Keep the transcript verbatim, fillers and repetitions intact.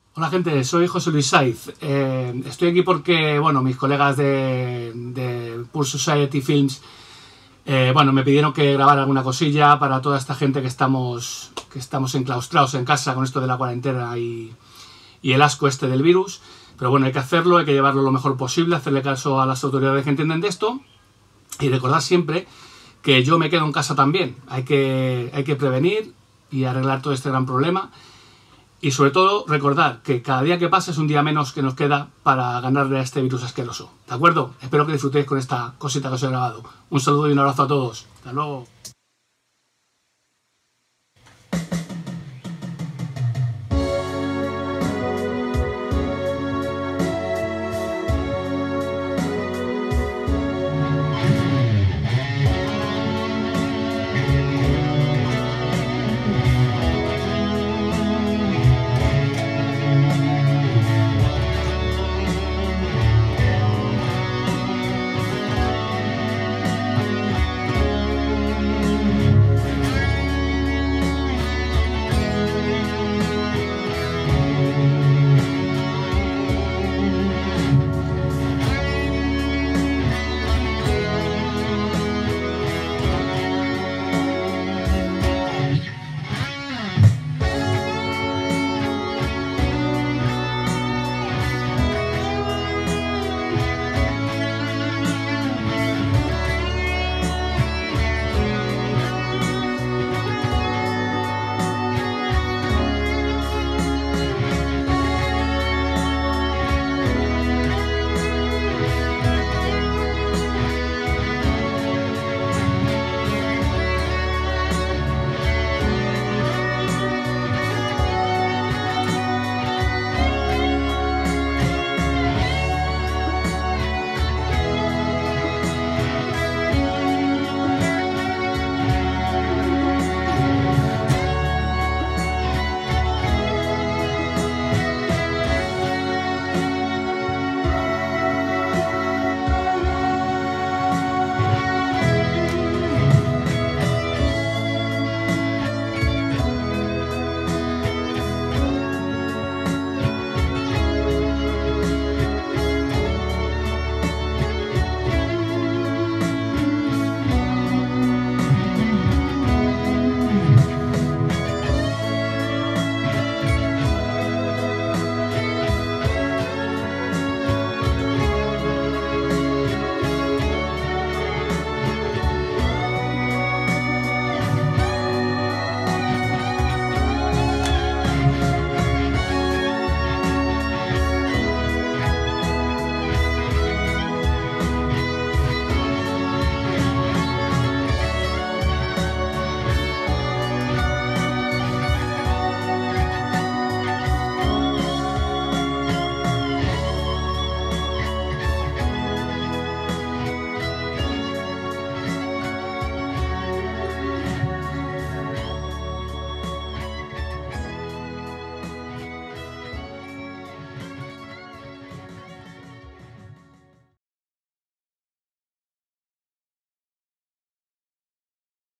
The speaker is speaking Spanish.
Hola gente, soy José Luis Saiz. Eh, estoy aquí porque, bueno, mis colegas de, de Pulse Society Films, eh, bueno, me pidieron que grabara alguna cosilla para toda esta gente que estamos, que estamos enclaustrados en casa con esto de la cuarentena y, y el asco este del virus. Pero bueno, hay que hacerlo, hay que llevarlo lo mejor posible, hacerle caso a las autoridades que entienden de esto y recordar siempre que yo me quedo en casa también. Hay que, hay que prevenir y arreglar todo este gran problema. Y sobre todo, recordar que cada día que pasa es un día menos que nos queda para ganarle a este virus asqueroso. ¿De acuerdo? Espero que disfrutéis con esta cosita que os he grabado. Un saludo y un abrazo a todos. Hasta luego.